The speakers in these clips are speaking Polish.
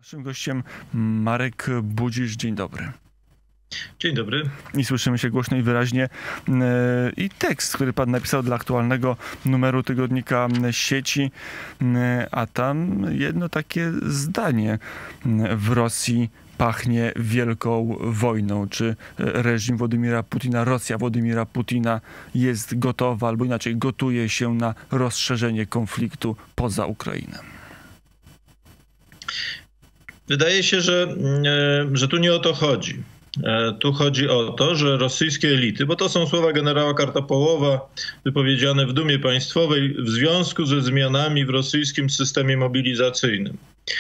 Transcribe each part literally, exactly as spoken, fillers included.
Naszym gościem Marek Budzisz. Dzień dobry. Dzień dobry. I słyszymy się głośno i wyraźnie. I tekst, który pan napisał dla aktualnego numeru tygodnika Sieci, a tam jedno takie zdanie: w Rosji pachnie wielką wojną. Czy reżim Władimira Putina, Rosja Władimira Putina jest gotowa, albo inaczej gotuje się na rozszerzenie konfliktu poza Ukrainę? Wydaje się, że, że tu nie o to chodzi. Tu chodzi o to, że rosyjskie elity, bo to są słowa generała Kartapołowa wypowiedziane w Dumie Państwowej w związku ze zmianami w rosyjskim systemie mobilizacyjnym.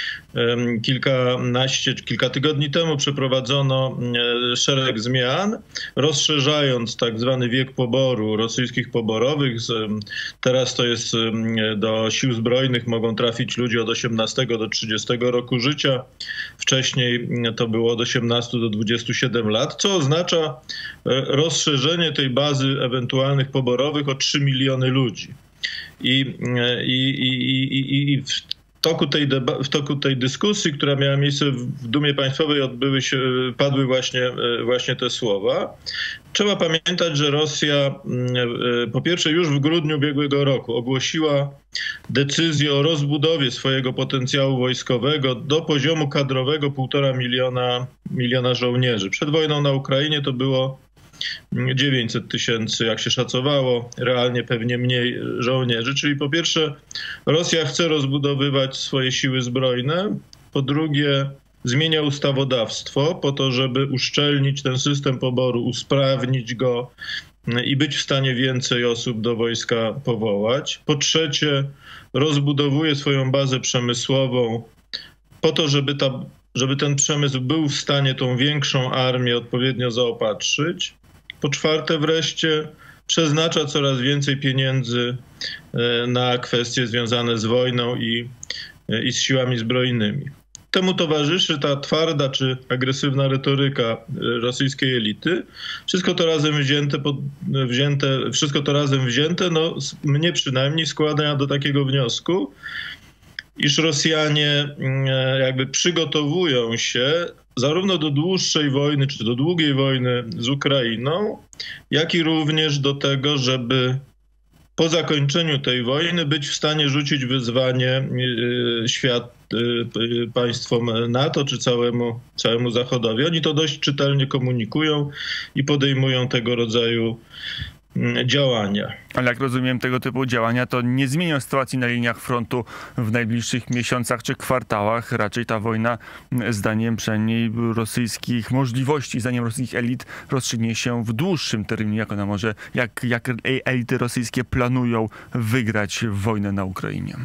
Kilkanaście, kilka tygodni temu przeprowadzono szereg zmian, rozszerzając tak zwany wiek poboru rosyjskich poborowych. Teraz to jest do sił zbrojnych mogą trafić ludzie od osiemnastego do trzydziestego roku życia. Wcześniej to było od osiemnastu do dwudziestu siedmiu lat, co oznacza rozszerzenie tej bazy ewentualnych poborowych o trzy miliony ludzi. I, i, i, i, i w toku tej w toku tej dyskusji, która miała miejsce w Dumie Państwowej, odbyły się, padły właśnie, właśnie te słowa. Trzeba pamiętać, że Rosja po pierwsze już w grudniu ubiegłego roku ogłosiła decyzję o rozbudowie swojego potencjału wojskowego do poziomu kadrowego półtora miliona, miliona żołnierzy. Przed wojną na Ukrainie to było dziewięćset tysięcy, jak się szacowało, realnie pewnie mniej żołnierzy. Czyli po pierwsze Rosja chce rozbudowywać swoje siły zbrojne, po drugie zmienia ustawodawstwo po to, żeby uszczelnić ten system poboru, usprawnić go i być w stanie więcej osób do wojska powołać. Po trzecie rozbudowuje swoją bazę przemysłową po to, żeby, ta, żeby ten przemysł był w stanie tą większą armię odpowiednio zaopatrzyć. Po czwarte wreszcie przeznacza coraz więcej pieniędzy na kwestie związane z wojną i, i z siłami zbrojnymi. Temu towarzyszy ta twarda czy agresywna retoryka rosyjskiej elity. Wszystko to razem wzięte, pod, wzięte, wszystko to razem wzięte, no, mnie przynajmniej składa do takiego wniosku, iż Rosjanie jakby przygotowują się zarówno do dłuższej wojny, czy do długiej wojny z Ukrainą, jak i również do tego, żeby po zakończeniu tej wojny być w stanie rzucić wyzwanie świat, państwom NATO czy całemu, całemu Zachodowi. Oni to dość czytelnie komunikują i podejmują tego rodzaju działania. Ale jak rozumiem, tego typu działania to nie zmienią sytuacji na liniach frontu w najbliższych miesiącach czy kwartałach. Raczej ta wojna, zdaniem przynajmniej rosyjskich możliwości, zdaniem rosyjskich elit, rozstrzygnie się w dłuższym terminie. Jak ona może, jak, jak elity rosyjskie planują wygrać wojnę na Ukrainie?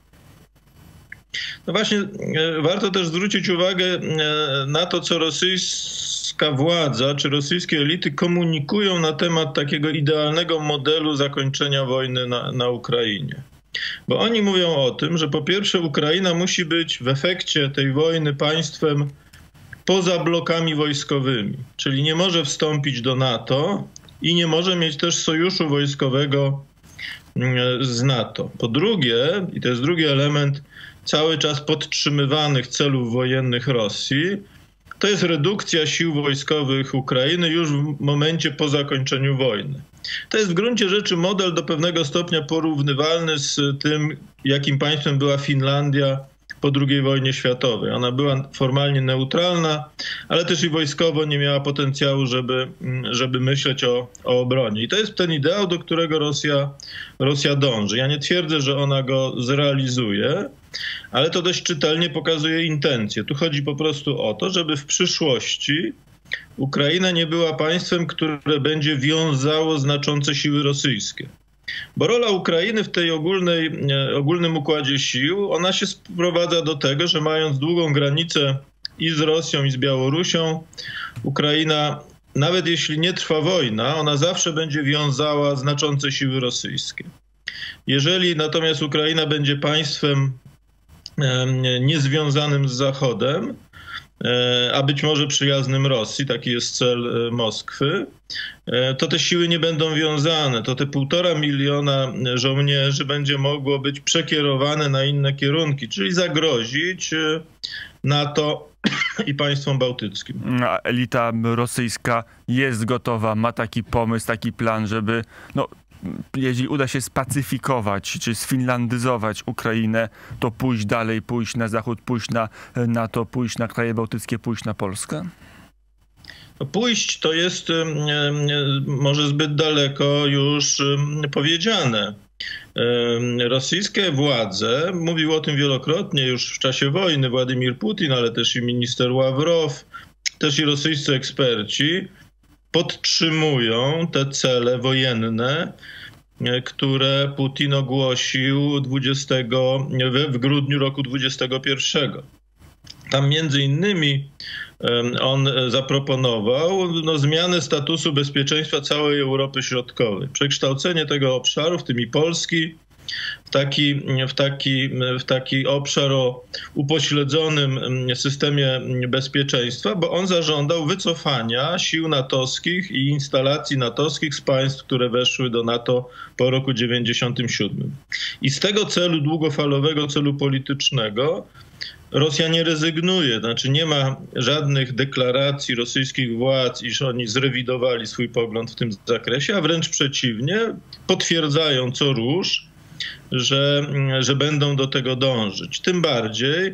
No właśnie, warto też zwrócić uwagę na to, co rosyjska władza czy rosyjskie elity komunikują na temat takiego idealnego modelu zakończenia wojny na, na Ukrainie. Bo oni mówią o tym, że po pierwsze Ukraina musi być w efekcie tej wojny państwem poza blokami wojskowymi, czyli nie może wstąpić do NATO i nie może mieć też sojuszu wojskowego z NATO. Po drugie, i to jest drugi element cały czas podtrzymywanych celów wojennych Rosji, to jest redukcja sił wojskowych Ukrainy już w momencie po zakończeniu wojny. To jest w gruncie rzeczy model do pewnego stopnia porównywalny z tym, jakim państwem była Finlandia po drugiej wojnie światowej. Ona była formalnie neutralna, ale też i wojskowo nie miała potencjału, żeby, żeby myśleć o, o obronie. I to jest ten ideał, do którego Rosja, Rosja dąży. Ja nie twierdzę, że ona go zrealizuje, ale to dość czytelnie pokazuje intencje. Tu chodzi po prostu o to, żeby w przyszłości Ukraina nie była państwem, które będzie wiązało znaczące siły rosyjskie. Bo rola Ukrainy w tej ogólnej, ogólnym układzie sił, ona się sprowadza do tego, że mając długą granicę i z Rosją, i z Białorusią, Ukraina, nawet jeśli nie trwa wojna, ona zawsze będzie wiązała znaczące siły rosyjskie. Jeżeli natomiast Ukraina będzie państwem niezwiązanym z Zachodem, a być może przyjaznym Rosji, taki jest cel Moskwy, to te siły nie będą wiązane. To te półtora miliona żołnierzy będzie mogło być przekierowane na inne kierunki, czyli zagrozić NATO i państwom bałtyckim. A elita rosyjska jest gotowa, ma taki pomysł, taki plan, żeby, no, jeżeli uda się spacyfikować czy sfinlandyzować Ukrainę, to pójść dalej, pójść na zachód, pójść na NATO, pójść na kraje bałtyckie, pójść na Polskę? Pójść to jest może zbyt daleko już powiedziane. Rosyjskie władze, mówił o tym wielokrotnie już w czasie wojny Władimir Putin, ale też i minister Ławrow, też i rosyjscy eksperci podtrzymują te cele wojenne, które Putin ogłosił dwudziestego, w grudniu roku dwudziestego pierwszego. Tam między innymi on zaproponował no, zmianę statusu bezpieczeństwa całej Europy Środkowej, przekształcenie tego obszaru, w tym i Polski, w taki, w taki, w taki obszar o upośledzonym systemie bezpieczeństwa, bo on zażądał wycofania sił natowskich i instalacji natowskich z państw, które weszły do NATO po roku dziewięćdziesiątym siódmym. I z tego celu długofalowego, celu politycznego, Rosja nie rezygnuje, znaczy nie ma żadnych deklaracji rosyjskich władz, iż oni zrewidowali swój pogląd w tym zakresie, a wręcz przeciwnie, potwierdzają co róż, że, że będą do tego dążyć. Tym bardziej,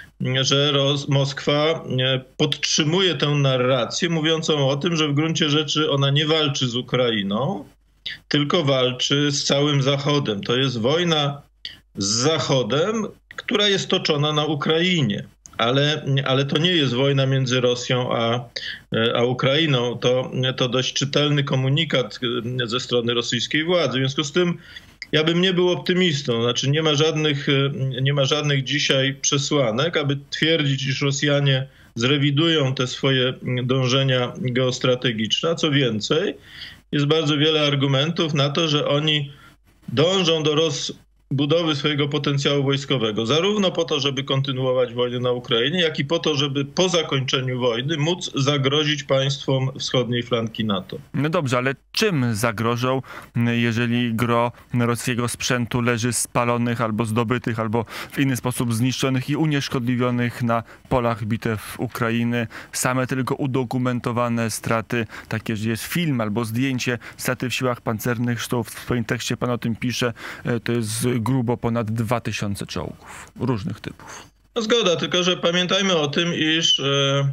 że Ros- Moskwa podtrzymuje tę narrację mówiącą o tym, że w gruncie rzeczy ona nie walczy z Ukrainą, tylko walczy z całym Zachodem. To jest wojna z Zachodem, która jest toczona na Ukrainie. Ale, ale to nie jest wojna między Rosją a, a Ukrainą. To, to dość czytelny komunikat ze strony rosyjskiej władzy. W związku z tym ja bym nie był optymistą. Znaczy nie ma żadnych, nie ma żadnych dzisiaj przesłanek, aby twierdzić, iż Rosjanie zrewidują te swoje dążenia geostrategiczne. A co więcej, jest bardzo wiele argumentów na to, że oni dążą do roz budowy swojego potencjału wojskowego, zarówno po to, żeby kontynuować wojnę na Ukrainie, jak i po to, żeby po zakończeniu wojny móc zagrozić państwom wschodniej flanki NATO. No dobrze, ale czym zagrożą, jeżeli gro rosyjskiego sprzętu leży spalonych albo zdobytych, albo w inny sposób zniszczonych i unieszkodliwionych na polach bitew Ukrainy? Same tylko udokumentowane straty, takie, że jest film albo zdjęcie, straty w siłach pancernych, zresztą w swoim tekście pan o tym pisze, to jest grubo ponad dwa tysiące czołgów różnych typów. No zgoda, tylko że pamiętajmy o tym, iż e,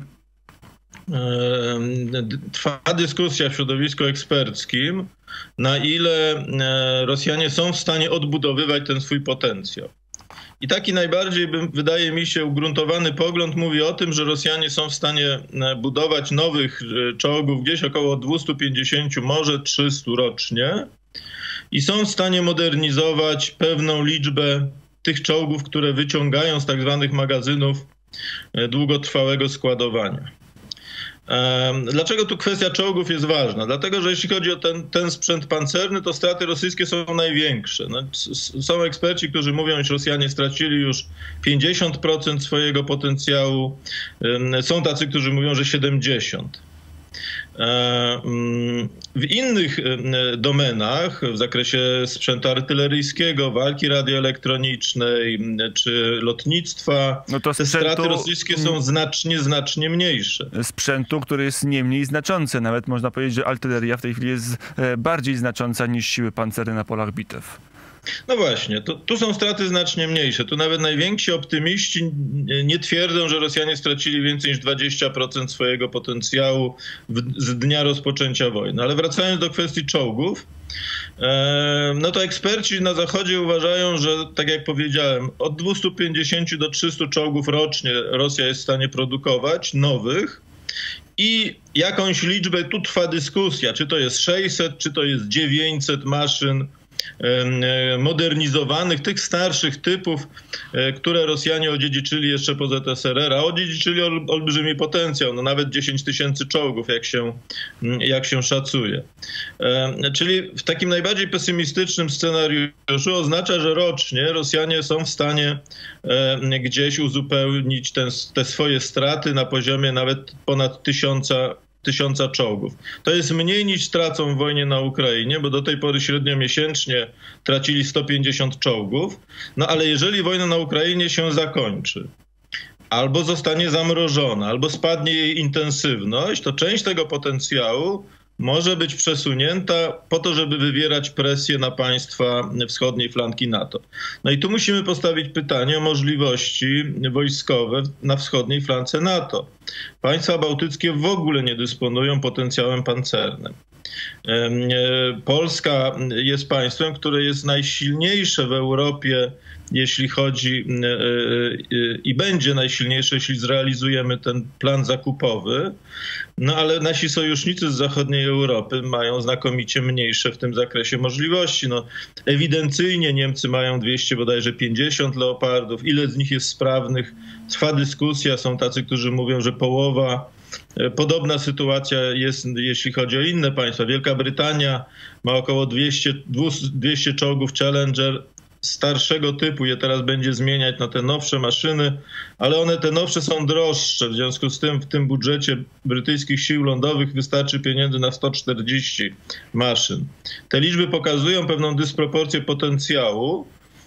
e, trwa dyskusja w środowisku eksperckim, na ile e, Rosjanie są w stanie odbudowywać ten swój potencjał. I taki najbardziej, wydaje mi się, ugruntowany pogląd mówi o tym, że Rosjanie są w stanie budować nowych czołgów gdzieś około dwieście pięćdziesiąt, może trzysta rocznie. I są w stanie modernizować pewną liczbę tych czołgów, które wyciągają z tak zwanych magazynów długotrwałego składowania. Dlaczego tu kwestia czołgów jest ważna? Dlatego, że jeśli chodzi o ten, ten sprzęt pancerny, to straty rosyjskie są największe. No, są eksperci, którzy mówią, że Rosjanie stracili już pięćdziesiąt procent swojego potencjału. Są tacy, którzy mówią, że siedemdziesiąt procent. W innych domenach, w zakresie sprzętu artyleryjskiego, walki radioelektronicznej czy lotnictwa, no to te sprzętu, straty rosyjskie są znacznie, znacznie mniejsze. Sprzętu, który jest nie mniej znaczący. Nawet można powiedzieć, że artyleria w tej chwili jest bardziej znacząca niż siły pancerne na polach bitew. No właśnie, to, tu są straty znacznie mniejsze. Tu nawet najwięksi optymiści nie twierdzą, że Rosjanie stracili więcej niż dwadzieścia procent swojego potencjału w, z dnia rozpoczęcia wojny. Ale wracając do kwestii czołgów, e, no to eksperci na Zachodzie uważają, że tak jak powiedziałem, od dwieście pięćdziesiąt do trzystu czołgów rocznie Rosja jest w stanie produkować nowych. I jakąś liczbę, tu trwa dyskusja, czy to jest sześćset, czy to jest dziewięćset maszyn modernizowanych, tych starszych typów, które Rosjanie odziedziczyli jeszcze po Z S R R, a odziedziczyli ol, olbrzymi potencjał, no nawet dziesięć tysięcy czołgów, jak się, jak się szacuje. Czyli w takim najbardziej pesymistycznym scenariuszu oznacza, że rocznie Rosjanie są w stanie gdzieś uzupełnić ten, te swoje straty na poziomie nawet ponad tysiąca tysiąca czołgów. To jest mniej niż tracą w wojnie na Ukrainie, bo do tej pory średnio miesięcznie tracili sto pięćdziesiąt czołgów. No ale jeżeli wojna na Ukrainie się zakończy albo zostanie zamrożona, albo spadnie jej intensywność, to część tego potencjału może być przesunięta po to, żeby wywierać presję na państwa wschodniej flanki NATO. No i tu musimy postawić pytanie o możliwości wojskowe na wschodniej flance NATO. Państwa bałtyckie w ogóle nie dysponują potencjałem pancernym. Polska jest państwem, które jest najsilniejsze w Europie, jeśli chodzi i będzie najsilniejsze, jeśli zrealizujemy ten plan zakupowy. No ale nasi sojusznicy z zachodniej Europy mają znakomicie mniejsze w tym zakresie możliwości. No, ewidencyjnie Niemcy mają dwieście bodajże pięćdziesiąt leopardów. Ile z nich jest sprawnych? Trwa dyskusja. Są tacy, którzy mówią, że połowa. Podobna sytuacja jest, jeśli chodzi o inne państwa. Wielka Brytania ma około dwieście, dwieście czołgów Challenger starszego typu, je teraz będzie zmieniać na te nowsze maszyny, ale one te nowsze są droższe. W związku z tym w tym budżecie brytyjskich sił lądowych wystarczy pieniędzy na sto czterdzieści maszyn. Te liczby pokazują pewną dysproporcję potencjału.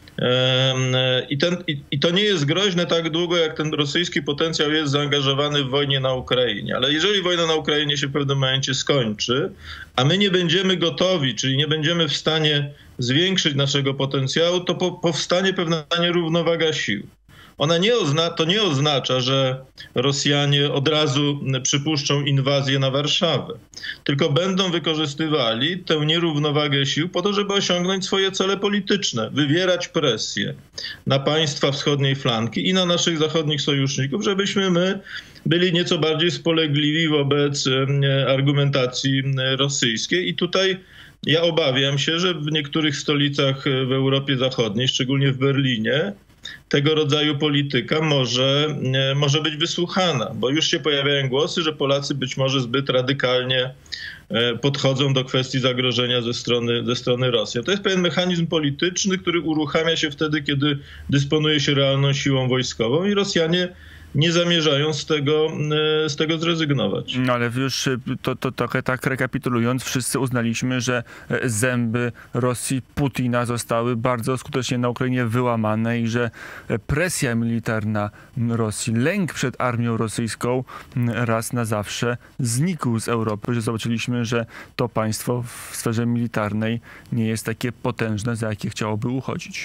I, ten, i, I to nie jest groźne tak długo, jak ten rosyjski potencjał jest zaangażowany w wojnie na Ukrainie. Ale jeżeli wojna na Ukrainie się w pewnym momencie skończy, a my nie będziemy gotowi, czyli nie będziemy w stanie zwiększyć naszego potencjału, to po, powstanie pewna nierównowaga sił. Ona nie ozna, to nie oznacza, że Rosjanie od razu przypuszczą inwazję na Warszawę, tylko będą wykorzystywali tę nierównowagę sił po to, żeby osiągnąć swoje cele polityczne, wywierać presję na państwa wschodniej flanki i na naszych zachodnich sojuszników, żebyśmy my byli nieco bardziej spolegliwi wobec argumentacji rosyjskiej. I tutaj ja obawiam się, że w niektórych stolicach w Europie Zachodniej, szczególnie w Berlinie, tego rodzaju polityka może, może być wysłuchana, bo już się pojawiają głosy, że Polacy być może zbyt radykalnie podchodzą do kwestii zagrożenia ze strony, ze strony Rosji. To jest pewien mechanizm polityczny, który uruchamia się wtedy, kiedy dysponuje się realną siłą wojskową i Rosjanie nie zamierzają z tego, z tego zrezygnować. No ale już to, to trochę tak rekapitulując, wszyscy uznaliśmy, że zęby Rosji, Putina zostały bardzo skutecznie na Ukrainie wyłamane i że presja militarna Rosji, lęk przed armią rosyjską raz na zawsze znikł z Europy, że zobaczyliśmy, że to państwo w sferze militarnej nie jest takie potężne, za jakie chciałoby uchodzić.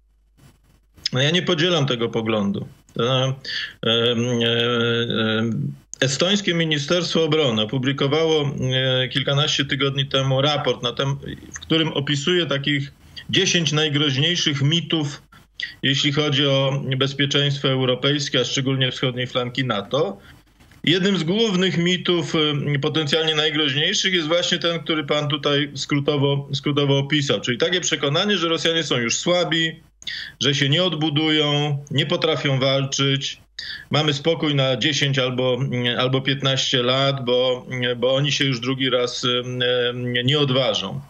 No ja nie podzielam tego poglądu. Estońskie Ministerstwo Obrony opublikowało kilkanaście tygodni temu raport, na tem, w którym opisuje takich dziesięć najgroźniejszych mitów, jeśli chodzi o bezpieczeństwo europejskie, a szczególnie wschodniej flanki NATO. Jednym z głównych mitów, potencjalnie najgroźniejszych, jest właśnie ten, który pan tutaj skrótowo, skrótowo opisał, czyli takie przekonanie, że Rosjanie są już słabi, że się nie odbudują, nie potrafią walczyć. Mamy spokój na dziesięć albo, albo piętnaście lat, bo, bo oni się już drugi raz nie odważą.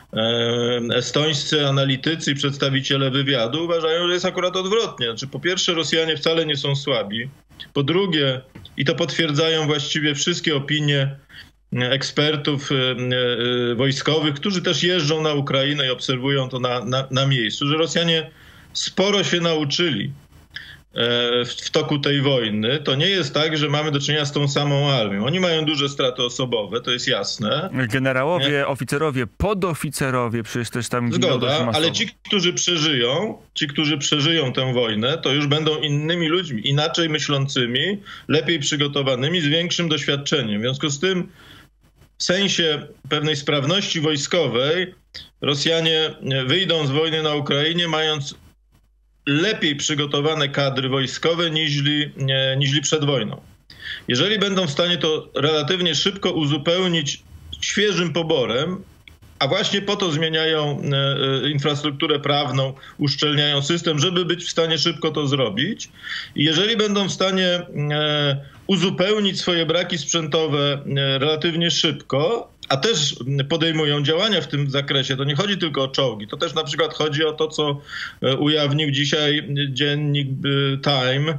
Estońscy analitycy i przedstawiciele wywiadu uważają, że jest akurat odwrotnie. Znaczy, po pierwsze, Rosjanie wcale nie są słabi. Po drugie, i to potwierdzają właściwie wszystkie opinie ekspertów wojskowych, którzy też jeżdżą na Ukrainę i obserwują to na, na, na miejscu, że Rosjanie sporo się nauczyli w toku tej wojny. To nie jest tak, że mamy do czynienia z tą samą armią. Oni mają duże straty osobowe, to jest jasne. Generałowie, nie? Oficerowie, podoficerowie, przecież też tam... Zgoda, ale ci, którzy przeżyją, ci, którzy przeżyją tę wojnę, to już będą innymi ludźmi, inaczej myślącymi, lepiej przygotowanymi, z większym doświadczeniem. W związku z tym w sensie pewnej sprawności wojskowej Rosjanie wyjdą z wojny na Ukrainie, mając lepiej przygotowane kadry wojskowe niźli, niźli przed wojną. Jeżeli będą w stanie to relatywnie szybko uzupełnić świeżym poborem, a właśnie po to zmieniają infrastrukturę prawną, uszczelniają system, żeby być w stanie szybko to zrobić. I jeżeli będą w stanie uzupełnić swoje braki sprzętowe relatywnie szybko, a też podejmują działania w tym zakresie, to nie chodzi tylko o czołgi, to też na przykład chodzi o to, co ujawnił dzisiaj dziennik Time,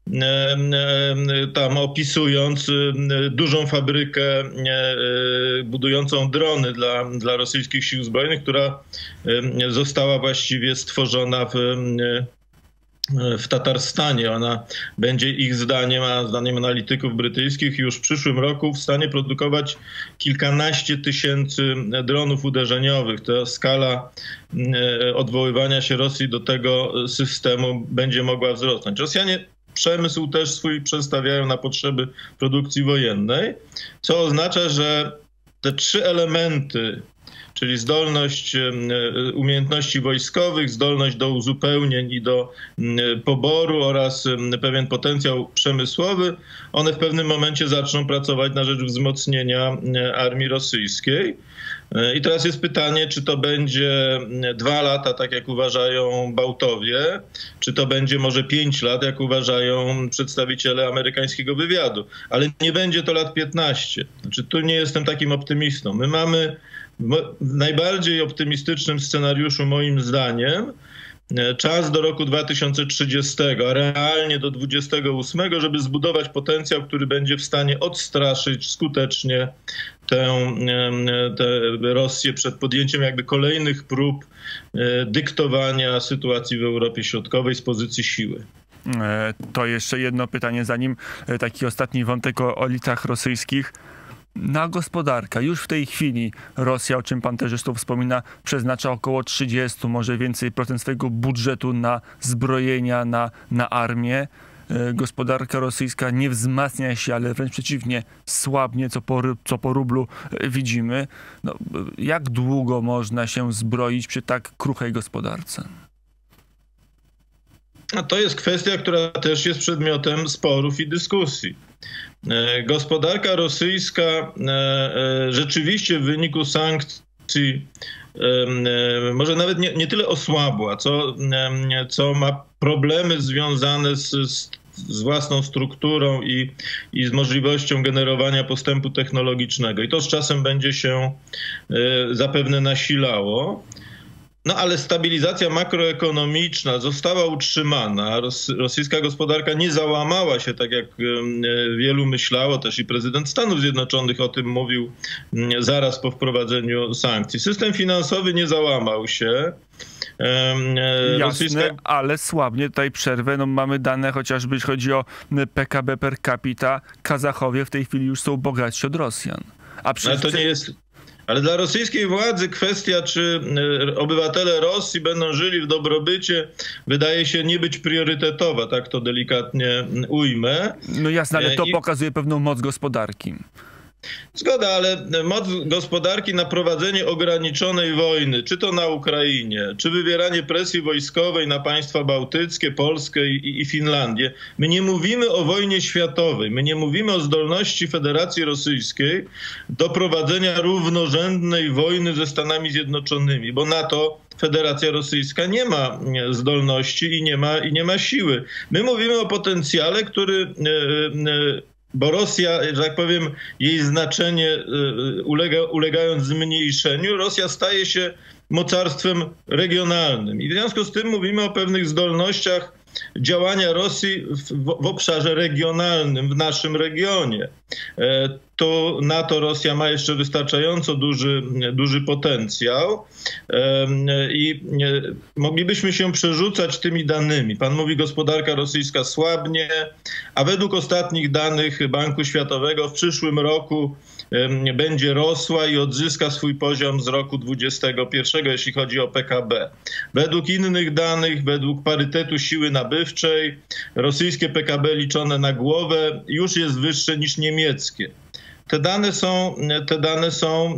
tam opisując dużą fabrykę budującą drony dla, dla rosyjskich sił zbrojnych, która została właściwie stworzona w, w Tatarstanie. Ona będzie ich zdaniem, a zdaniem analityków brytyjskich już w przyszłym roku w stanie produkować kilkanaście tysięcy dronów uderzeniowych. Ta skala odwoływania się Rosji do tego systemu będzie mogła wzrosnąć. Rosjanie przemysł też swój przestawiają na potrzeby produkcji wojennej, co oznacza, że te trzy elementy, czyli zdolność umiejętności wojskowych, zdolność do uzupełnień i do poboru oraz pewien potencjał przemysłowy, one w pewnym momencie zaczną pracować na rzecz wzmocnienia armii rosyjskiej. I teraz jest pytanie, czy to będzie dwa lata, tak jak uważają Bałtowie, czy to będzie może pięć lat, jak uważają przedstawiciele amerykańskiego wywiadu. Ale nie będzie to lat piętnaście. Znaczy, tu nie jestem takim optymistą. My mamy w najbardziej optymistycznym scenariuszu, moim zdaniem, czas do roku dwa tysiące trzydziestego, a realnie do dwudziestego ósmego, żeby zbudować potencjał, który będzie w stanie odstraszyć skutecznie tę, tę Rosję przed podjęciem jakby kolejnych prób dyktowania sytuacji w Europie Środkowej z pozycji siły. To jeszcze jedno pytanie, zanim taki ostatni wątek o elitach rosyjskich. Na gospodarkę. Już w tej chwili Rosja, o czym pan też zresztą wspomina, przeznacza około trzydzieści, może więcej procent swojego budżetu na zbrojenia, na, na armię. Gospodarka rosyjska nie wzmacnia się, ale wręcz przeciwnie, słabnie, co po, co po rublu widzimy. No, jak długo można się zbroić przy tak kruchej gospodarce? A to jest kwestia, która też jest przedmiotem sporów i dyskusji. Gospodarka rosyjska rzeczywiście w wyniku sankcji może nawet nie, nie tyle osłabła, co, co ma problemy związane z, z, z własną strukturą i, i z możliwością generowania postępu technologicznego. I to z czasem będzie się zapewne nasilało. No ale stabilizacja makroekonomiczna została utrzymana. Rosyjska gospodarka nie załamała się, tak jak wielu myślało, też i prezydent Stanów Zjednoczonych o tym mówił zaraz po wprowadzeniu sankcji. System finansowy nie załamał się. Jasne, Rosyjska... ale słabnie tutaj przerwę. No, mamy dane, chociażby jeśli chodzi o P K B per capita. Kazachowie w tej chwili już są bogatsi od Rosjan. A przecież... Ale to nie jest... Ale dla rosyjskiej władzy kwestia, czy obywatele Rosji będą żyli w dobrobycie, wydaje się nie być priorytetowa, tak to delikatnie ujmę. No jasne, ale to I... pokazuje pewną moc gospodarki. Zgoda, ale moc gospodarki na prowadzenie ograniczonej wojny, czy to na Ukrainie, czy wywieranie presji wojskowej na państwa bałtyckie, Polskę i, i Finlandię. My nie mówimy o wojnie światowej, my nie mówimy o zdolności Federacji Rosyjskiej do prowadzenia równorzędnej wojny ze Stanami Zjednoczonymi, bo na to Federacja Rosyjska nie ma zdolności i nie ma, i nie ma siły. My mówimy o potencjale, który... Yy, yy, Bo Rosja, że tak powiem, jej znaczenie ulega, ulegając zmniejszeniu, Rosja staje się mocarstwem regionalnym. I w związku z tym mówimy o pewnych zdolnościach działania Rosji w, w obszarze regionalnym, w naszym regionie. To na to Rosja ma jeszcze wystarczająco duży, duży potencjał i moglibyśmy się przerzucać tymi danymi. Pan mówi, gospodarka rosyjska słabnie, a według ostatnich danych Banku Światowego w przyszłym roku będzie rosła i odzyska swój poziom z roku dwudziestego pierwszego, jeśli chodzi o P K B. Według innych danych, według parytetu siły nabywczej, rosyjskie P K B liczone na głowę już jest wyższe niż niemieckie. Te dane są, te dane są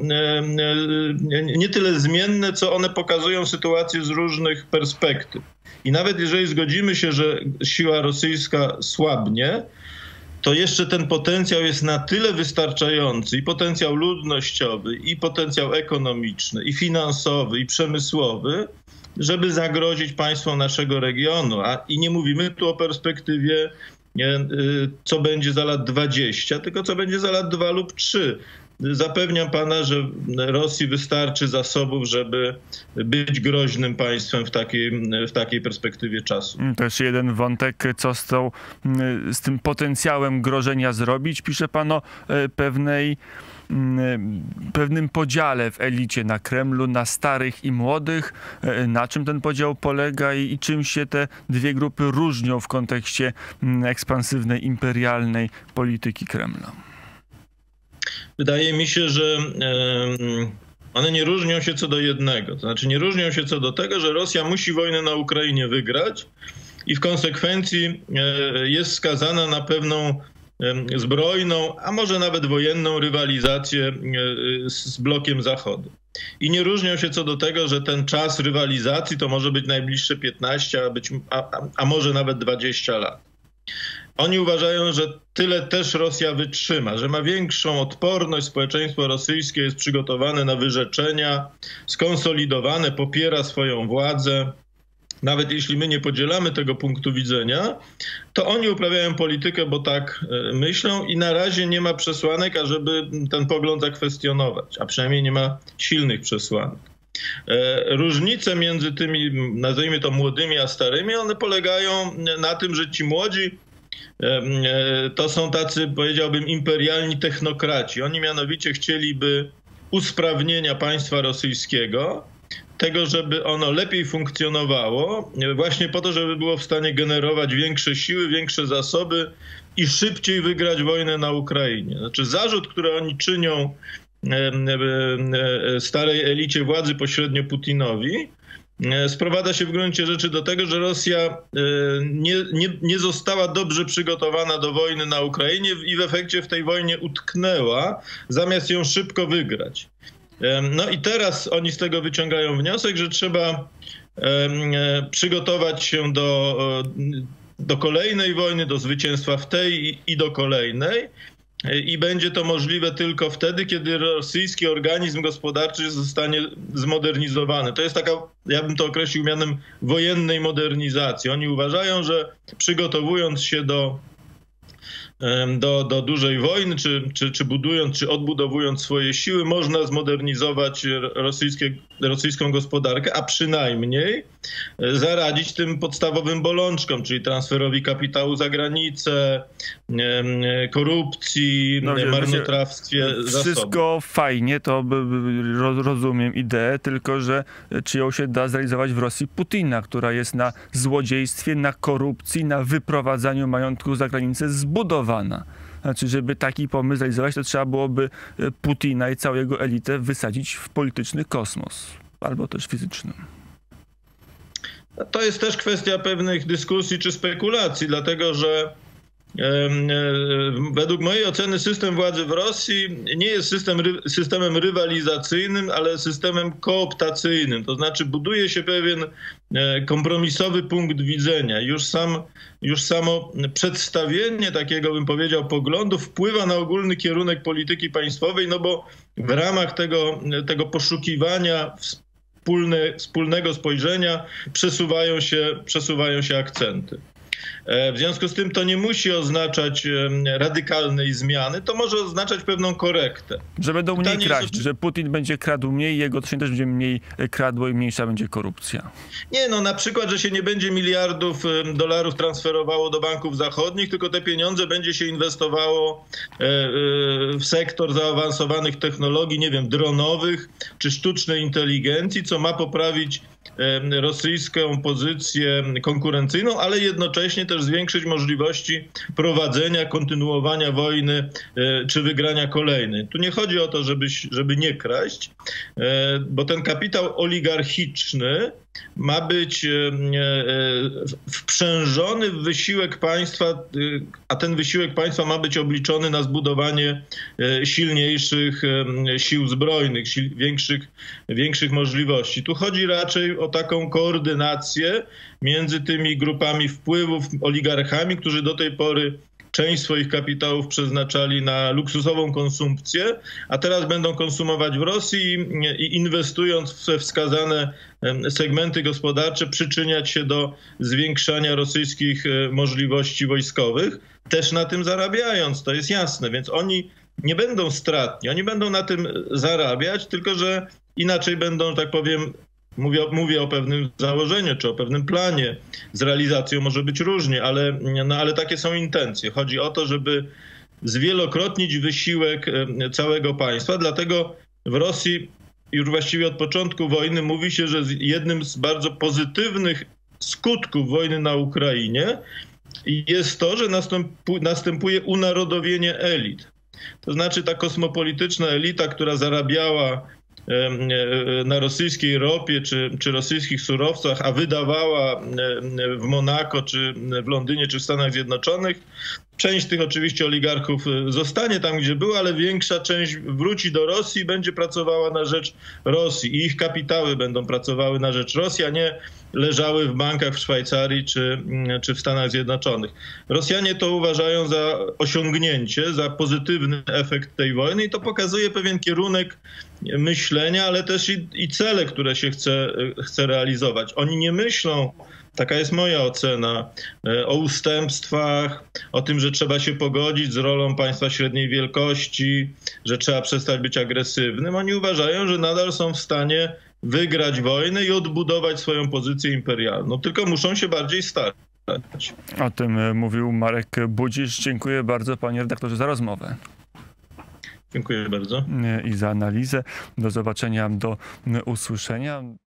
nie tyle zmienne, co one pokazują sytuację z różnych perspektyw. I nawet jeżeli zgodzimy się, że siła rosyjska słabnie, to jeszcze ten potencjał jest na tyle wystarczający, i potencjał ludnościowy, i potencjał ekonomiczny, i finansowy, i przemysłowy, żeby zagrozić państwom naszego regionu. A i nie mówimy tu o perspektywie, nie, co będzie za lat dwadzieścia, tylko co będzie za lat dwa lub trzy. zapewniam pana, że Rosji wystarczy zasobów, żeby być groźnym państwem w takiej, w takiej perspektywie czasu. Też jeden wątek, co z, tą, z tym potencjałem grożenia zrobić. Pisze pan o pewnej pewnym podziale w elicie na Kremlu, na starych i młodych. Na czym ten podział polega i, i czym się te dwie grupy różnią w kontekście ekspansywnej, imperialnej polityki Kremla? Wydaje mi się, że one nie różnią się co do jednego. To znaczy nie różnią się co do tego, że Rosja musi wojnę na Ukrainie wygrać i w konsekwencji jest skazana na pewną zbrojną, a może nawet wojenną rywalizację z blokiem Zachodu. I nie różnią się co do tego, że ten czas rywalizacji to może być najbliższe piętnaście, a, być, a, a może nawet dwadzieścia lat. Oni uważają, że tyle też Rosja wytrzyma, że ma większą odporność, społeczeństwo rosyjskie jest przygotowane na wyrzeczenia, skonsolidowane, popiera swoją władzę. Nawet jeśli my nie podzielamy tego punktu widzenia, to oni uprawiają politykę, bo tak myślą i na razie nie ma przesłanek, ażeby ten pogląd zakwestionować, a przynajmniej nie ma silnych przesłanek. Różnice między tymi, nazwijmy to młodymi, a starymi, one polegają na tym, że ci młodzi to są tacy, powiedziałbym, imperialni technokraci. Oni mianowicie chcieliby usprawnienia państwa rosyjskiego, tego, żeby ono lepiej funkcjonowało, właśnie po to, żeby było w stanie generować większe siły, większe zasoby i szybciej wygrać wojnę na Ukrainie. Znaczy zarzut, który oni czynią starej elicie władzy, pośrednio Putinowi, sprowadza się w gruncie rzeczy do tego, że Rosja nie, nie, nie została dobrze przygotowana do wojny na Ukrainie i w efekcie w tej wojnie utknęła, zamiast ją szybko wygrać. No i teraz oni z tego wyciągają wniosek, że trzeba przygotować się do, do kolejnej wojny, do zwycięstwa w tej i do kolejnej. I będzie to możliwe tylko wtedy, kiedy rosyjski organizm gospodarczy zostanie zmodernizowany. To jest taka, ja bym to określił mianem wojennej modernizacji. Oni uważają, że przygotowując się do Do, do dużej wojny, czy, czy, czy budując, czy odbudowując swoje siły, można zmodernizować rosyjskie, rosyjską gospodarkę, a przynajmniej zaradzić tym podstawowym bolączkom, czyli transferowi kapitału za granicę, korupcji, no, marnotrawstwie zasobów. Wszystko fajnie, to rozumiem ideę, tylko że czy ją się da zrealizować w Rosji Putina, która jest na złodziejstwie, na korupcji, na wyprowadzaniu majątku za granicę zbudowana. Znaczy, żeby taki pomysł realizować, to trzeba byłoby Putina i całą jego elitę wysadzić w polityczny kosmos, albo też fizyczny. To jest też kwestia pewnych dyskusji czy spekulacji, dlatego że według mojej oceny system władzy w Rosji nie jest system, systemem rywalizacyjnym, ale systemem kooptacyjnym. To znaczy buduje się pewien kompromisowy punkt widzenia. Już, sam, już samo przedstawienie takiego, bym powiedział, poglądu wpływa na ogólny kierunek polityki państwowej, no bo w ramach tego, tego poszukiwania wspólne, wspólnego spojrzenia przesuwają się, przesuwają się akcenty. W związku z tym to nie musi oznaczać radykalnej zmiany, to może oznaczać pewną korektę. Że będą mniej Pytanie kraść, jest... że Putin będzie kradł mniej, jego to się też będzie mniej kradło i mniejsza będzie korupcja. Nie, no na przykład, że się nie będzie miliardów dolarów transferowało do banków zachodnich, tylko te pieniądze będzie się inwestowało w sektor zaawansowanych technologii, nie wiem, dronowych czy sztucznej inteligencji, co ma poprawić rosyjską pozycję konkurencyjną, ale jednocześnie też zwiększyć możliwości prowadzenia, kontynuowania wojny czy wygrania kolejnej. Tu nie chodzi o to, żeby, żeby nie kraść, bo ten kapitał oligarchiczny ma być wprzężony w wysiłek państwa, a ten wysiłek państwa ma być obliczony na zbudowanie silniejszych sił zbrojnych, sił, większych, większych możliwości. Tu chodzi raczej o taką koordynację między tymi grupami wpływów, oligarchami, którzy do tej pory część swoich kapitałów przeznaczali na luksusową konsumpcję, a teraz będą konsumować w Rosji i inwestując we wskazane segmenty gospodarcze przyczyniać się do zwiększania rosyjskich możliwości wojskowych, też na tym zarabiając, to jest jasne. Więc oni nie będą stratni. Oni będą na tym zarabiać, tylko że inaczej będą, że tak powiem, mówię, mówię o pewnym założeniu, czy o pewnym planie. Z realizacją może być różnie, ale, no, ale takie są intencje. Chodzi o to, żeby zwielokrotnić wysiłek całego państwa. Dlatego w Rosji już właściwie od początku wojny mówi się, że jednym z bardzo pozytywnych skutków wojny na Ukrainie jest to, że następuje unarodowienie elit. To znaczy ta kosmopolityczna elita, która zarabiała na rosyjskiej ropie czy, czy rosyjskich surowcach, a wydawała w Monako, czy w Londynie, czy w Stanach Zjednoczonych. Część tych oczywiście oligarchów zostanie tam, gdzie była, ale większa część wróci do Rosji i będzie pracowała na rzecz Rosji. I ich kapitały będą pracowały na rzecz Rosji, a nie leżały w bankach w Szwajcarii czy, czy w Stanach Zjednoczonych. Rosjanie to uważają za osiągnięcie, za pozytywny efekt tej wojny i to pokazuje pewien kierunek myślenia, ale też i, i cele, które się chce, chce realizować. Oni nie myślą, taka jest moja ocena, o ustępstwach, o tym, że trzeba się pogodzić z rolą państwa średniej wielkości, że trzeba przestać być agresywnym. Oni uważają, że nadal są w stanie wygrać wojnę i odbudować swoją pozycję imperialną. Tylko muszą się bardziej starać. O tym mówił Marek Budzisz. Dziękuję bardzo, panie redaktorze, za rozmowę. Dziękuję bardzo. I za analizę. Do zobaczenia, do usłyszenia.